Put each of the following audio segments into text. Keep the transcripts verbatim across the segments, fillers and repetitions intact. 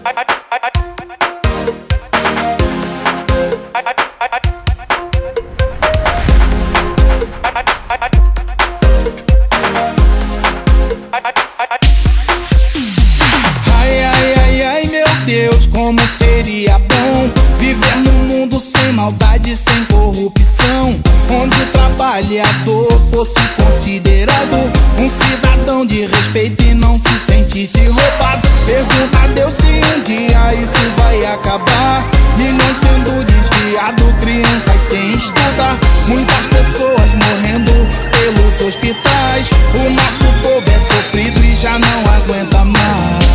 Deus, como seria bom viver num mundo sem maldade, sem corrupção, onde o trabalhador fosse considerado um cidadão de respeito e não se sentisse roubado. Pergunta a Deus se um dia isso vai acabar. Milhões sendo desviados, crianças sem estudar, muitas pessoas morrendo pelos hospitais. O nosso povo é sofrido e já não aguenta mais.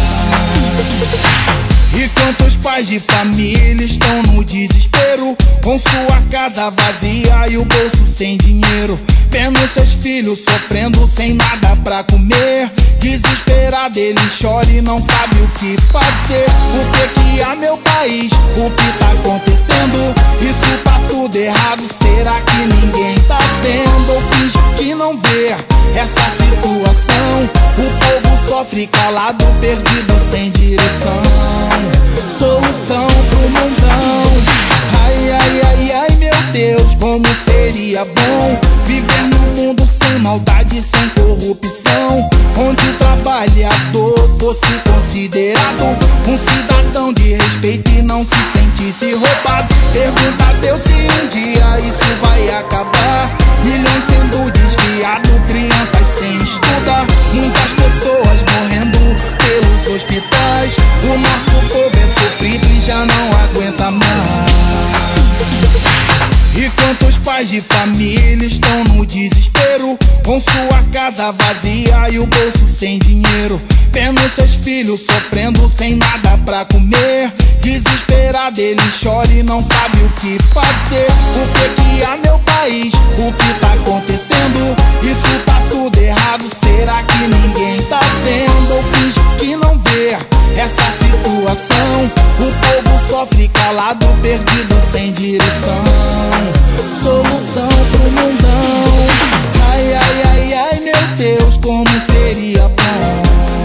E quantos pais de família estão no desespero, com sua casa vazia e o bolso sem dinheiro, vendo seus filhos sofrendo sem nada pra comer. Desesperado ele chora e não sabe o que fazer. O que que há, meu país? O que tá acontecendo? Isso tá tudo errado, será que ninguém tá vendo? Ou finge que não vê essa situação? O povo sofre calado, perdido, sem direção. Solução pro mundão. Ai, ai, ai, ai, meu Deus, como seria bom viver num mundo sem maldade, sem corrupção, onde o trabalhador fosse considerado um cidadão de respeito e não se sentisse roubado. Pergunta a Deus se um dia isso vai acabar. Milhões sendo desviados, crianças sem estudar, muitas pessoas morrendo pelos hospitais. O nosso povo é sofrido e já não aguenta mais. E quantos pais de família estão no desespero, com sua casa vazia e o bolso sem dinheiro, vendo seus filhos sofrendo sem nada pra comer. Desesperado ele chora e não sabe o que fazer. O que que há, meu país? O que tá acontecendo? Isso tá tudo errado, será que ninguém tá vendo? Ou finge que não vê essa situação? O povo sofre calado, perdido, sem direção. Solução pro mundão. Ai, ai, ai, ai, meu Deus, como seria bom.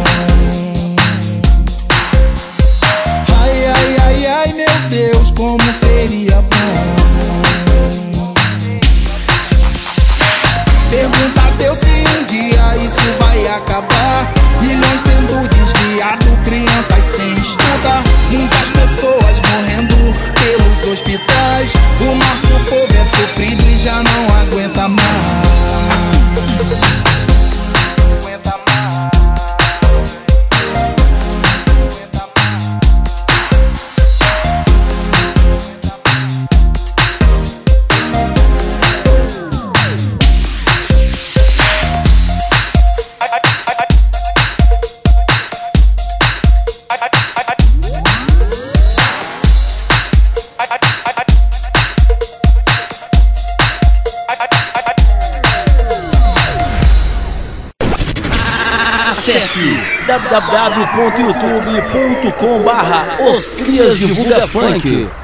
Ai, ai, ai, ai, meu Deus, como seria bom. Pergunta a Deus se um dia isso vai acabar. Milhões sendo desviados, crianças sem estudar, muitas pessoas morrendo pelos hospitais. O nosso povo é sofrido e já não aguenta mais. Acesse w w w ponto youtube ponto com barra Os Crias Divulga Funk.